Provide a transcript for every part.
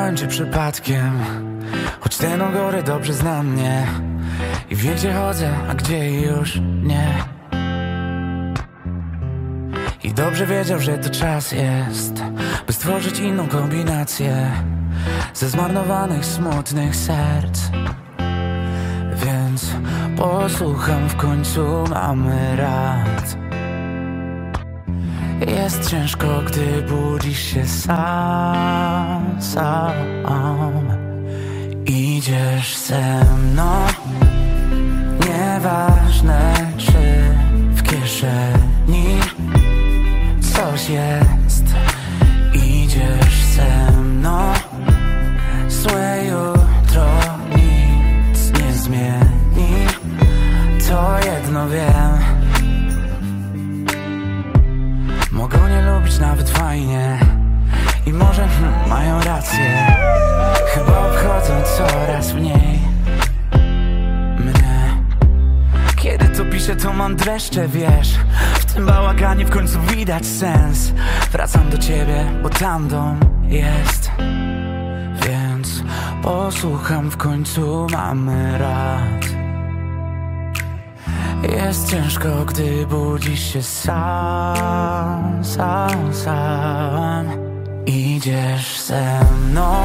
Spotkałem cię przypadkiem, choć ten ogory dobrze zna mnie i wie, gdzie chodzę, a gdzie już nie. I dobrze wiedział, że to czas jest, by stworzyć inną kombinację ze zmarnowanych, smutnych serc. Więc posłucham w końcu mamy rad. Jest ciężko, gdy budzisz się sam. Idziesz ze mną, nieważne czy w kieszeni coś jest. Idziesz ze mną, złe jutro nic nie zmieni. To jedno wiem, mogą nie lubić nawet fajnie i może mają rację. Chyba obchodzą coraz mniej mnie. Kiedy to piszę, to mam dreszcze, wiesz. W tym bałaganie w końcu widać sens. Wracam do ciebie, bo tam dom jest. Więc posłucham w końcu mamy rad. Jest ciężko, gdy budzisz się sam. Idziesz ze mną,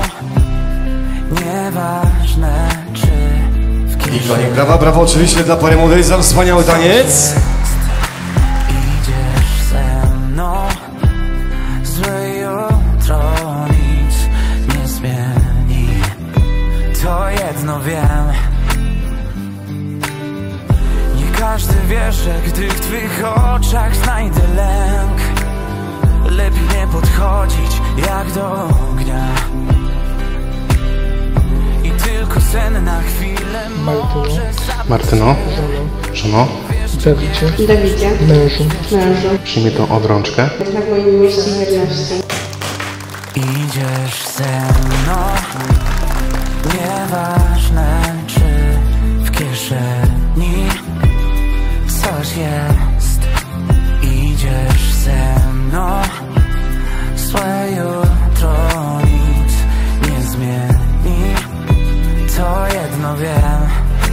nieważne czy w kieszeni. I brawa, brawo oczywiście dla pary młodej za wspaniały taniec. Idziesz ze mną, złe jutro nic nie zmieni. To jedno wiem, nie każdy wie, że gdy w twych oczach znajdę lęk, lepiej nie podchodzić jak do ognia. I tylko sen na chwilę może Martyno, żono, Dawidzie, mężu, przyjmie tą obrączkę. dla mojej miłości i wierności. Idziesz ze mną, nieważne czy w kieszeni coś jest. Idziesz ze mną, złe jutro nic nie zmieni. To jedno wiem,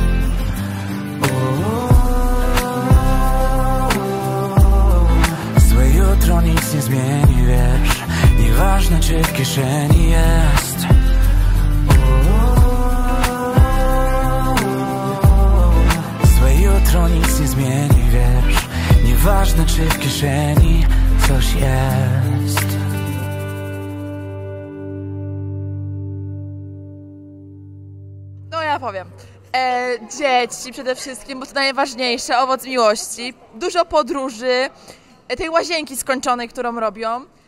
złe jutro nic nie zmieni, wiesz. Nieważne czy w kieszeni jest. Złe jutro nic nie zmieni, wiesz. Nieważne czy w kieszeni coś jest. No ja powiem. Dzieci przede wszystkim, bo to najważniejsze, owoc miłości. Dużo podróży, tej łazienki skończonej, którą robią.